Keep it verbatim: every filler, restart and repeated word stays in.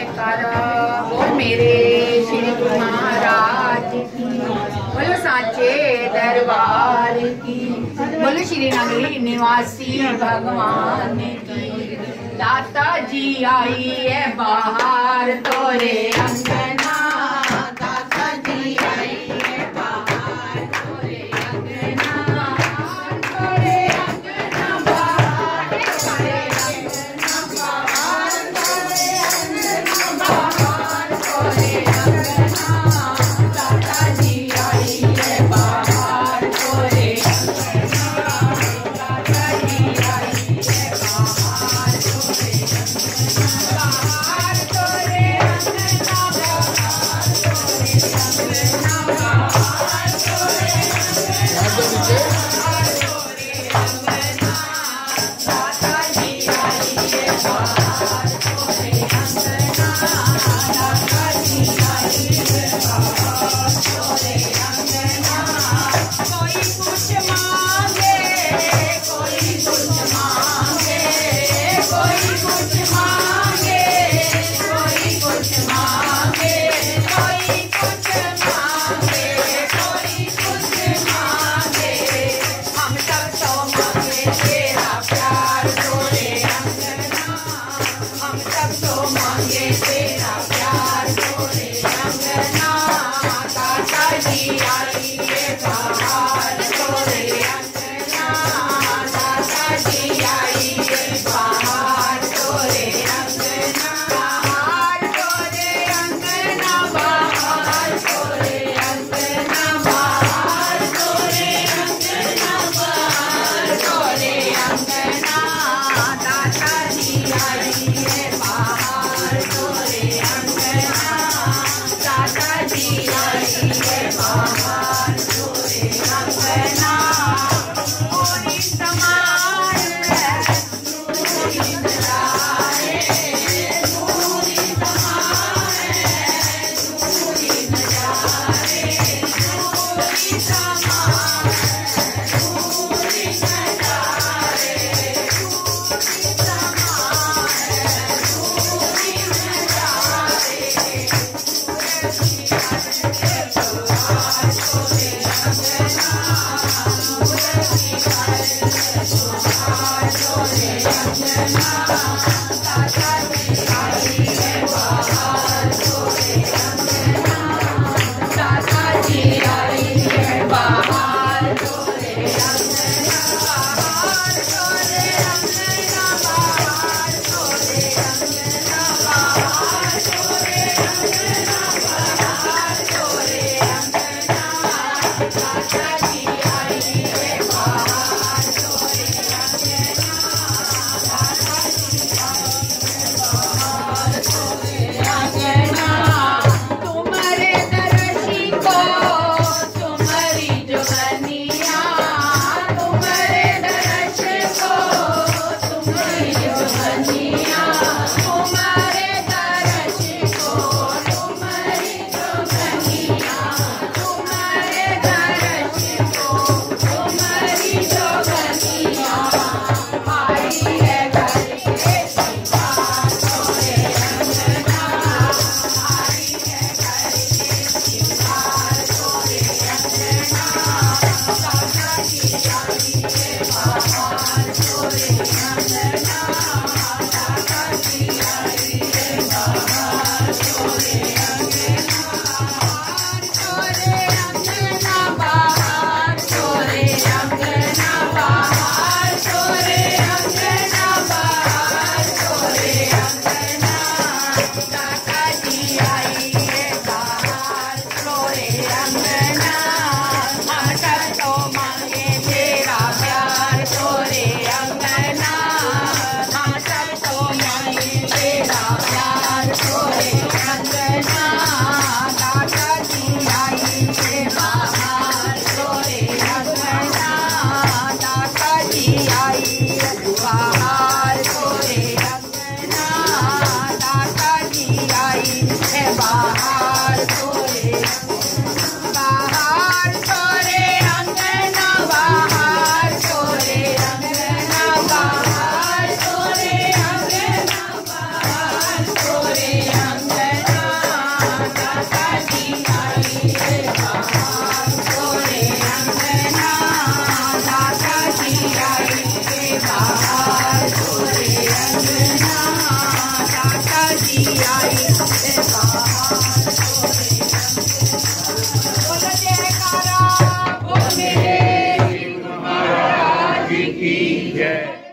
जयकारा। बोल मेरे श्री गुरु महाराज की, बोलो साचे दरबार की, बोलो श्री नगरी निवासी भगवान की। दाता जी आई है बाहर तोरे अंगना, दाता जी आई है बाहर तोरे अंगना, तोरे अंगना बाहर, तोरे अंगना बाहर, तोरे अंगना बाहर, तोरे अंगना। दाता जी आई है बाहर तोरे अंगना, दाता जी आई है बाहर तोरे अंगना, बाहर तोरे अंगना, बाहर तोरे अंगना।